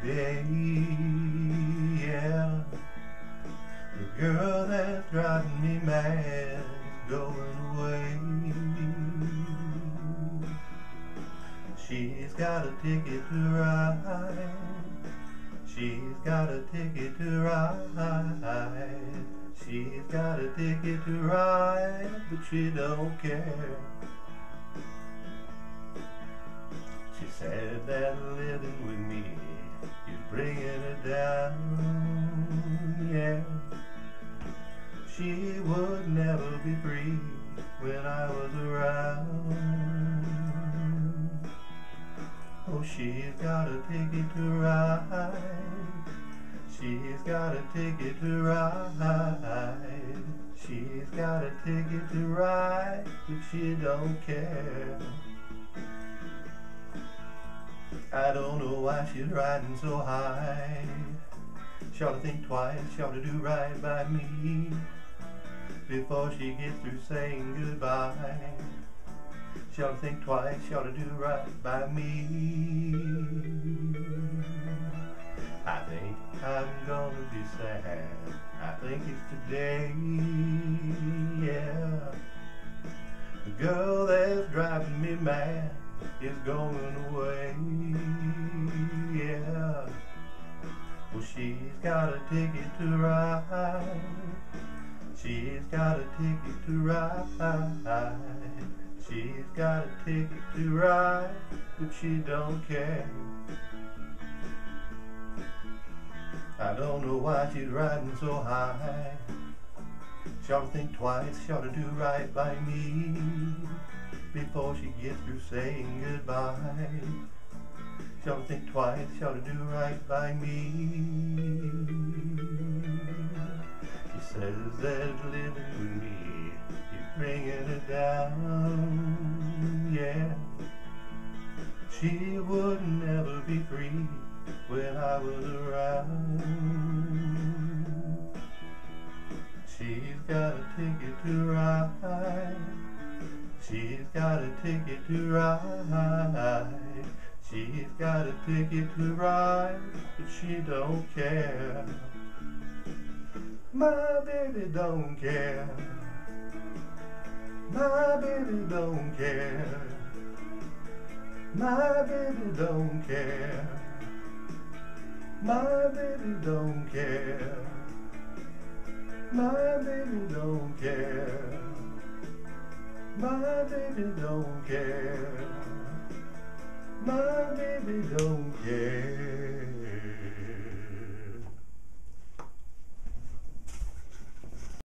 today, yeah. The girl that's driving me mad is going away. She's got a ticket to ride. She's got a ticket to ride. She's got a ticket to ride, but she don't care. She said that living with me is bringing her down, yeah. She would never be free when I was around. Oh, she's got a ticket to ride. She's got a ticket to ride. She's got a ticket to ride, but she don't care. I don't know why she's riding so high. She ought to think twice, she ought to do right by me before she gets through saying goodbye. She ought to think twice, she ought to do right by me. I think I'm gonna be sad, I think it's today, yeah. The girl that's driving me mad is going away, yeah. Well, she's got a ticket to ride. She's got a ticket to ride. She's got a ticket to ride, but she don't care. I don't know why she's riding so high. She ought to think twice, she ought to do right by me before she gets through saying goodbye. She ought to think twice, she ought to do right by me. She says that living with me is bringing her down, yeah. She would never be free when I was around. She's got a ticket to ride. She's got a ticket to ride. She's got a ticket to ride, but she don't care. My baby don't care. My baby don't care. My baby don't care. My baby don't care. My baby don't care. My baby don't care.